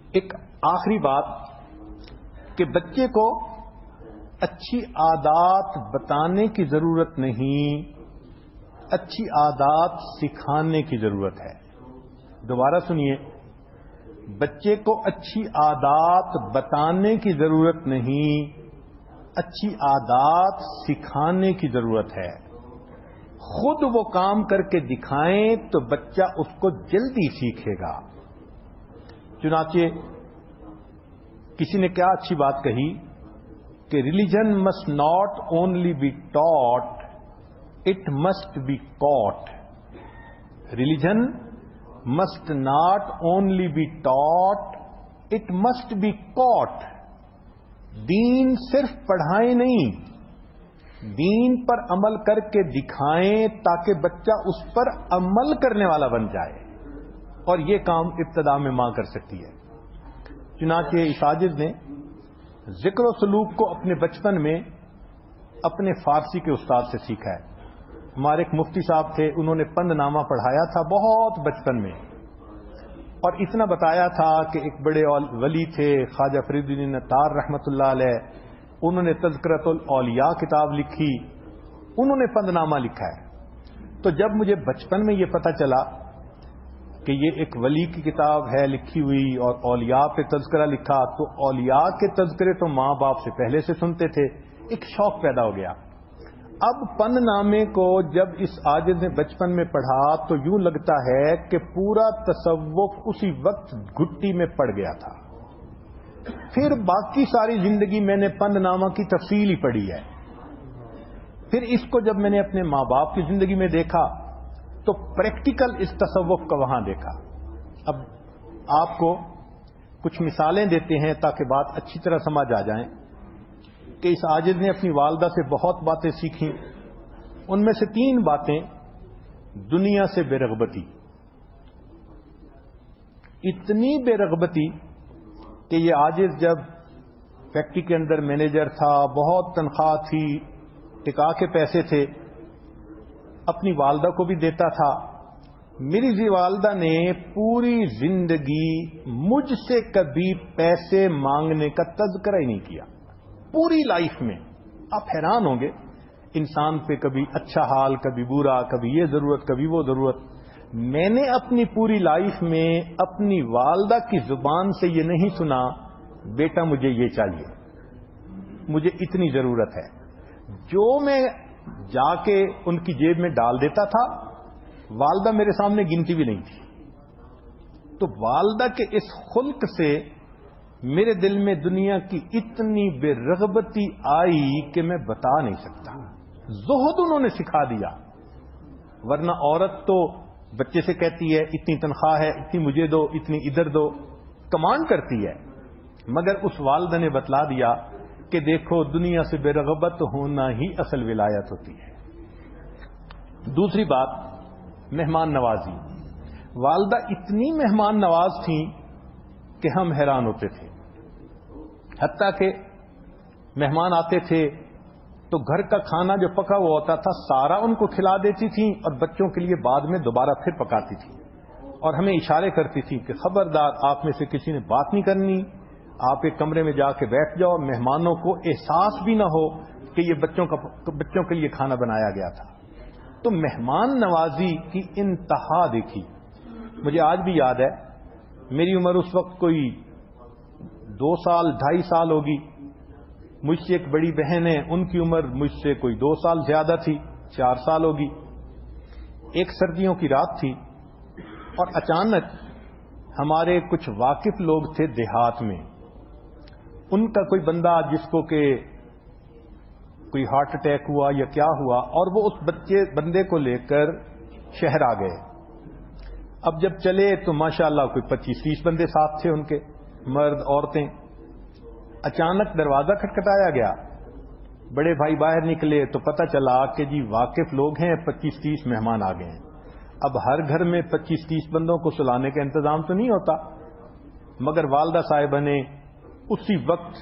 ایک آخری بات کہ بچے کو اچھی عادات بتانے کی ضرورت نہیں، اچھی عادات سکھانے کی ضرورت ہے۔ دوبارہ سنیے، بچے کو اچھی عادات بتانے کی ضرورت نہیں، اچھی عادات سکھانے کی ضرورت ہے۔ خود وہ کام کر کے دکھائیں تو بچہ اس کو جلدی سیکھے گا۔ چنانچہ کسی نے کیا اچھی بات کہی کہ religion must not only be taught, it must be caught. Religion must not only be taught, it must be caught. دین صرف پڑھائیں نہیں، دین پر عمل کر کے دکھائیں تاکہ بچہ اس پر عمل کرنے والا بن جائے، اور یہ کام ابتدا میں ماں کر سکتی ہے۔ چنانچہ اس عاجز نے ذکر و سلوک کو اپنے بچپن میں اپنے فارسی کے استاد سے سیکھا ہے۔ ہمارے ایک مفتی صاحب تھے، انہوں نے پند نامہ پڑھایا تھا بہت بچپن میں، اور اتنا بتایا تھا کہ ایک بڑے ولی تھے خواجہ فرید الدین عطار رحمۃ اللہ علیہ، انہوں نے تذکرۃ الاولیاء کتاب لکھی، انہوں نے پند نامہ لکھا ہے۔ تو جب مجھے بچپن میں یہ پتہ چلا کہ یہ ایک ولی کی کتاب ہے لکھی ہوئی اور اولیاء پہ تذکرہ لکھا، تو اولیاء کے تذکرے تو ماں باپ سے پہلے سے سنتے تھے، ایک شوق پیدا ہو گیا۔ اب پند نامے کو جب اس عاجز نے بچپن میں پڑھا تو یوں لگتا ہے کہ پورا تصوف اسی وقت گھٹی میں پڑ گیا تھا۔ پھر باقی ساری زندگی میں نے پند نامہ کی تفصیل ہی پڑھی ہے۔ پھر اس کو جب میں نے اپنے ماں باپ کی زندگی میں دیکھا تو پریکٹیکل اس تصوف کا وہاں دیکھا۔ اب آپ کو کچھ مثالیں دیتے ہیں تاکہ بات اچھی طرح سمجھ آ جائیں کہ اس عاجز نے اپنی والدہ سے بہت باتیں سیکھیں، ان میں سے 3 باتیں: دنیا سے بے رغبتی، اتنی بے رغبتی کہ یہ عاجز جب فیکٹری کے اندر مینیجر تھا، بہت تنخواہ تھی، ٹکا کے پیسے تھے، اپنی والدہ کو بھی دیتا تھا۔ میری والدہ نے پوری زندگی مجھ سے کبھی پیسے مانگنے کا تذکرہ ہی نہیں کیا، پوری لائف میں۔ آپ حیران ہوں گے، انسان پہ کبھی اچھا حال، کبھی برا، کبھی یہ ضرورت، کبھی وہ ضرورت۔ میں نے اپنی پوری لائف میں اپنی والدہ کی زبان سے یہ نہیں سنا بیٹا مجھے یہ چاہیے، مجھے اتنی ضرورت ہے۔ جو میں جا کے ان کی جیب میں ڈال دیتا تھا، والدہ میرے سامنے گنتی بھی نہیں تھی۔ تو والدہ کے اس خلق سے میرے دل میں دنیا کی اتنی بے رغبتی آئی کہ میں بتا نہیں سکتا۔ زہد انہوں نے سکھا دیا، ورنہ عورت تو بچے سے کہتی ہے اتنی تنخواہ ہے، اتنی مجھے دو، اتنی ادھر دو، کمانڈ کرتی ہے۔ مگر اس والدہ نے بتلا دیا کہ دیکھو دنیا سے بے رغبت ہونا ہی اصل ولایت ہوتی ہے۔ دوسری بات، مہمان نوازی۔ والدہ اتنی مہمان نواز تھیں کہ ہم حیران ہوتے تھے، حتیٰ کہ مہمان آتے تھے تو گھر کا کھانا جو پکا ہوا ہوتا تھا سارا ان کو کھلا دیتی تھیں، اور بچوں کے لیے بعد میں دوبارہ پھر پکاتی تھی، اور ہمیں اشارے کرتی تھی کہ خبردار آپ میں سے کسی نے بات نہیں کرنی، آپ ایک کمرے میں جا کے بیٹھ جاؤ، مہمانوں کو احساس بھی نہ ہو کہ یہ بچوں کے لیے کھانا بنایا گیا تھا۔ تو مہمان نوازی کی انتہا دیکھی۔ مجھے آج بھی یاد ہے، میری عمر اس وقت کوئی 2 سال 2.5 سال ہوگی، مجھ سے ایک بڑی بہن ہے، ان کی عمر مجھ سے کوئی 2 سال زیادہ تھی، 4 سال ہوگی۔ ایک سردیوں کی رات تھی، اور اچانک ہمارے کچھ واقف لوگ تھے دیہات میں، ان کا کوئی بندہ جس کو کہ کوئی ہارٹ اٹیک ہوا یا کیا ہوا، اور وہ اس بندے کو لے کر شہر آ گئے۔ اب جب چلے تو ماشاءاللہ کوئی 25-30 بندے ساتھ تھے ان کے، مرد عورتیں۔ اچانک دروازہ کھٹکھٹایا گیا، بڑے بھائی باہر نکلے تو پتہ چلا کہ جی واقف لوگ ہیں، 25-30 مہمان آ گئے ہیں۔ اب ہر گھر میں 25-30 بندوں کو سلانے کا انتظام تو نہیں ہوتا، مگر والدہ صاحبہ نے اسی وقت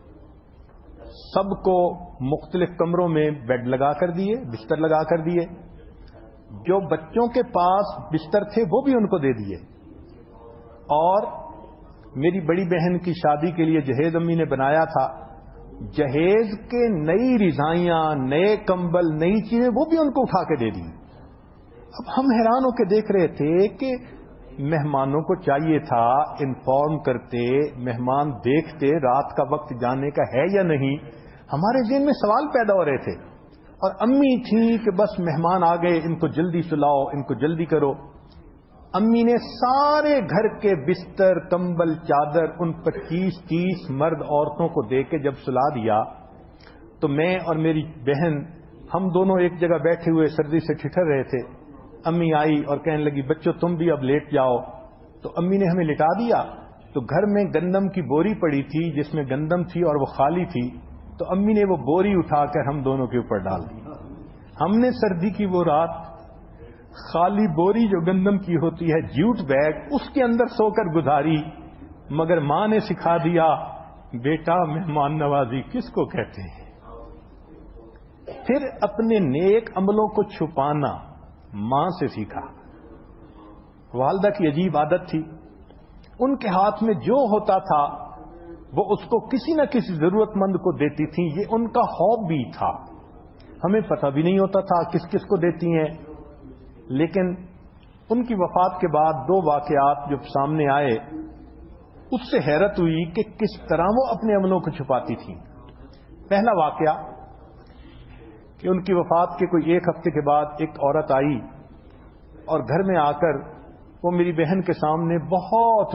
سب کو مختلف کمروں میں بیڈ لگا کر دیے، بستر لگا کر دیے، جو بچوں کے پاس بستر تھے وہ بھی ان کو دے دیے، اور میری بڑی بہن کی شادی کے لیے جہیز امی نے بنایا تھا. جہیز کے نئی رضائیاں، نئے کمبل، نئی چیزیں وہ بھی ان کو اٹھا کے دے دی. اب ہم حیران ہو کے دیکھ رہے تھے کہ مہمانوں کو چاہیے تھا انفارم کرتے، مہمان دیکھتے رات کا وقت جانے کا ہے یا نہیں. ہمارے ذہن میں سوال پیدا ہو رہے تھے، اور امی تھیں کہ بس مہمان آ گئے، ان کو جلدی سلاؤ، ان کو جلدی کرو. امی نے سارے گھر کے بستر، کمبل، چادر ان 25-30 مرد عورتوں کو دے کے جب سلا دیا تو میں اور میری بہن ہم دونوں ایک جگہ بیٹھے ہوئے سردی سے ٹھٹر رہے تھے. امی آئی اور کہنے لگی بچوں تم بھی اب لیٹ جاؤ. تو امی نے ہمیں لٹا دیا. تو گھر میں گندم کی بوری پڑی تھی جس میں گندم تھی اور وہ خالی تھی. تو امی نے وہ بوری اٹھا کر ہم دونوں کے اوپر ڈال دی. ہم نے سردی کی وہ رات خالی بوری جو گندم کی ہوتی ہے، جوٹ بیگ، اس کے اندر سو کر گزاری. مگر ماں نے سکھا دیا بیٹا مہمان نوازی کس کو کہتے ہیں. پھر اپنے نیک عملوں کو چھپانا ماں سے سیکھا. والدہ کی عجیب عادت تھی، ان کے ہاتھ میں جو ہوتا تھا وہ اس کو کسی نہ کسی ضرورت مند کو دیتی تھیں. یہ ان کا ہابی تھا. ہمیں پتہ بھی نہیں ہوتا تھا کس کس کو دیتی ہیں. لیکن ان کی وفات کے بعد 2 واقعات جو سامنے آئے اس سے حیرت ہوئی کہ کس طرح وہ اپنے عملوں کو چھپاتی تھیں. پہلا واقعہ کہ ان کی وفات کے کوئی 1 ہفتے کے بعد ایک عورت آئی اور گھر میں آ کر وہ میری بہن کے سامنے بہت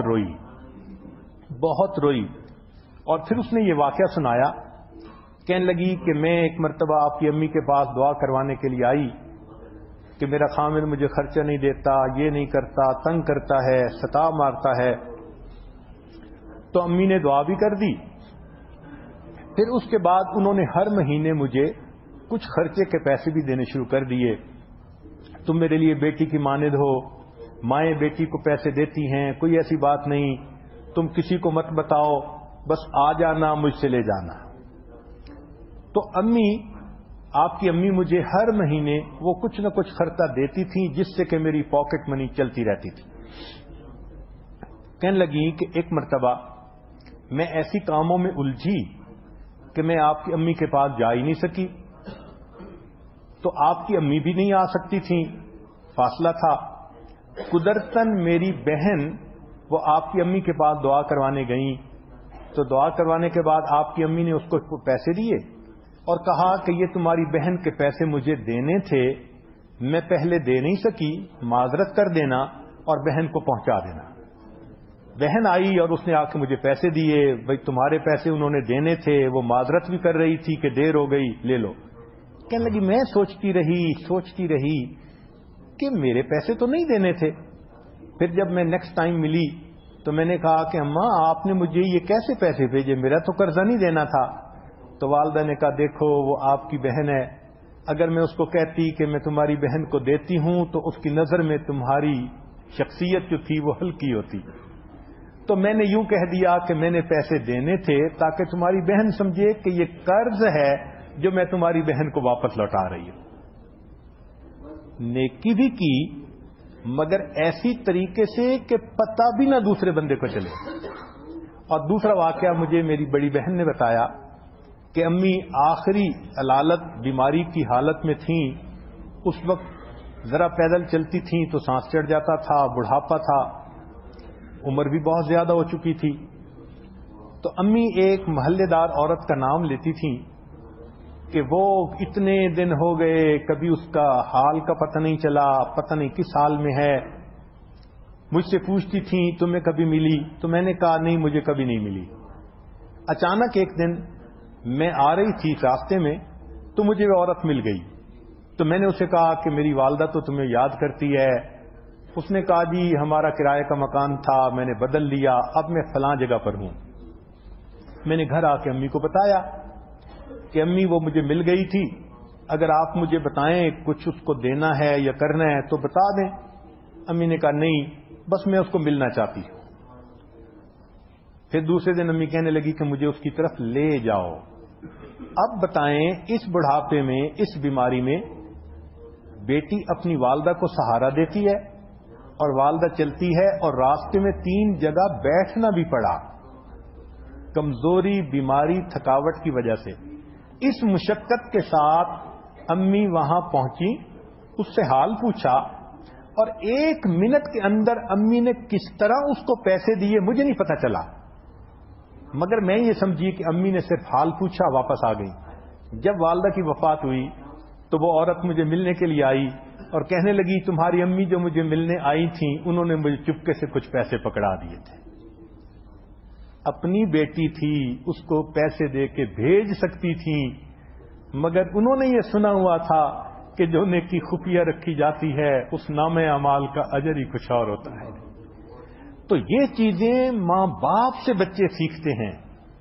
روئی اور پھر اس نے یہ واقعہ سنایا. کہنے لگی کہ میں ایک مرتبہ آپ کی امی کے پاس دعا کروانے کے لیے آئی کہ میرا خامد مجھے خرچہ نہیں دیتا، یہ نہیں کرتا، تنگ کرتا ہے، ستا مارتا ہے. تو امی نے دعا بھی کر دی. پھر اس کے بعد انہوں نے ہر مہینے مجھے کچھ خرچے کے پیسے بھی دینے شروع کر دیے. تم میرے لیے بیٹی کی مانند ہو، مائیں بیٹی کو پیسے دیتی ہیں، کوئی ایسی بات نہیں، تم کسی کو مت بتاؤ، بس آ جانا مجھ سے لے جانا. تو آپ کی امی مجھے ہر مہینے وہ کچھ نہ کچھ خرچہ دیتی تھیں جس سے کہ میری پاکٹ منی چلتی رہتی تھی. کہنے لگی کہ ایک مرتبہ میں ایسی کاموں میں الجھی کہ میں آپ کی امی کے پاس جا ہی نہیں سکی. تو آپ کی امی بھی نہیں آ سکتی تھیں، فاصلہ تھا. قدرتاً میری بہن وہ آپ کی امی کے پاس دعا کروانے گئیں. تو دعا کروانے کے بعد آپ کی امی نے اس کو پیسے دیے اور کہا کہ یہ تمہاری بہن کے پیسے مجھے دینے تھے، میں پہلے دے نہیں سکی، معذرت کر دینا اور بہن کو پہنچا دینا. بہن آئی اور اس نے آ کے مجھے پیسے دیے. بھائی تمہارے پیسے انہوں نے دینے تھے، وہ معذرت بھی کر رہی تھی کہ دیر ہو گئی، لے لو. کہنے لگی میں سوچتی رہی کہ میرے پیسے تو نہیں دینے تھے. پھر جب میں نیکسٹ ٹائم ملی تو میں نے کہا کہ اماں آپ نے مجھے یہ کیسے پیسے بھیجے، میرا تو قرضہ نہیں دینا تھا. تو والدہ نے کہا دیکھو وہ آپ کی بہن ہے، اگر میں اس کو کہتی کہ میں تمہاری بہن کو دیتی ہوں تو اس کی نظر میں تمہاری شخصیت جو تھی وہ ہلکی ہوتی. تو میں نے یوں کہہ دیا کہ میں نے پیسے دینے تھے تاکہ تمہاری بہن سمجھے کہ یہ قرض ہے جو میں تمہاری بہن کو واپس لوٹا رہی ہوں. نیکی بھی کی مگر ایسی طریقے سے کہ پتہ بھی نہ دوسرے بندے کو چلے. اور دوسرا واقعہ مجھے میری بڑی بہن نے بتایا کہ امی آخری علالت بیماری کی حالت میں تھیں. اس وقت ذرا پیدل چلتی تھیں تو سانس چڑھ جاتا تھا، بڑھاپا تھا، عمر بھی بہت زیادہ ہو چکی تھی. تو امی ایک محلے دار عورت کا نام لیتی تھیں کہ وہ اتنے دن ہو گئے کبھی اس کا حال کا پتہ نہیں چلا، پتہ نہیں کس حال میں ہے. مجھ سے پوچھتی تھیں تمہیں کبھی ملی؟ تو میں نے کہا نہیں مجھے کبھی نہیں ملی. اچانک ایک دن میں آ رہی تھی راستے میں تو مجھے وہ عورت مل گئی. تو میں نے اسے کہا کہ میری والدہ تو تمہیں یاد کرتی ہے. اس نے کہا جی ہمارا کرائے کا مکان تھا، میں نے بدل لیا، اب میں فلاں جگہ پر ہوں. میں نے گھر آ کے امی کو بتایا کہ امی وہ مجھے مل گئی تھی، اگر آپ مجھے بتائیں کچھ اس کو دینا ہے یا کرنا ہے تو بتا دیں. امی نے کہا نہیں بس میں اس کو ملنا چاہتی ہوں. پھر دوسرے دن امی کہنے لگی کہ مجھے اس کی طرف لے جاؤ. اب بتائیں اس بڑھاپے میں، اس بیماری میں بیٹی اپنی والدہ کو سہارا دیتی ہے اور والدہ چلتی ہے اور راستے میں 3 جگہ بیٹھنا بھی پڑا، کمزوری، بیماری، تھکاوٹ کی وجہ سے۔ اس مشقت کے ساتھ امی وہاں پہنچی، اس سے حال پوچھا، اور 1 منٹ کے اندر امی نے کس طرح اس کو پیسے دیے مجھے نہیں پتا چلا، مگر میں یہ سمجھی کہ امی نے صرف حال پوچھا، واپس آ گئی۔ جب والدہ کی وفات ہوئی تو وہ عورت مجھے ملنے کے لیے آئی اور کہنے لگی تمہاری امی جو مجھے ملنے آئی تھیں انہوں نے مجھے چپکے سے کچھ پیسے پکڑا دیے تھے۔ اپنی بیٹی تھی، اس کو پیسے دے کے بھیج سکتی تھی، مگر انہوں نے یہ سنا ہوا تھا کہ جو نیکی خفیہ رکھی جاتی ہے اس نام اعمال کا اجر ہی کچھ اور ہوتا ہے۔ تو یہ چیزیں ماں باپ سے بچے سیکھتے ہیں۔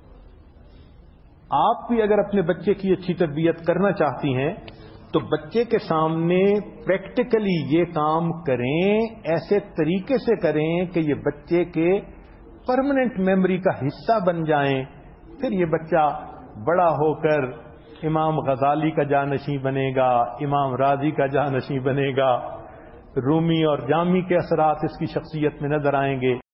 آپ بھی اگر اپنے بچے کی اچھی تربیت کرنا چاہتی ہیں تو بچے کے سامنے پریکٹیکلی یہ کام کریں، ایسے طریقے سے کریں کہ یہ بچے کے پرماننٹ میموری کا حصہ بن جائیں۔ پھر یہ بچہ بڑا ہو کر امام غزالی کا جانشین بنے گا، امام راضی کا جانشین بنے گا، رومی اور جامی کے اثرات اس کی شخصیت میں نظر آئیں گے۔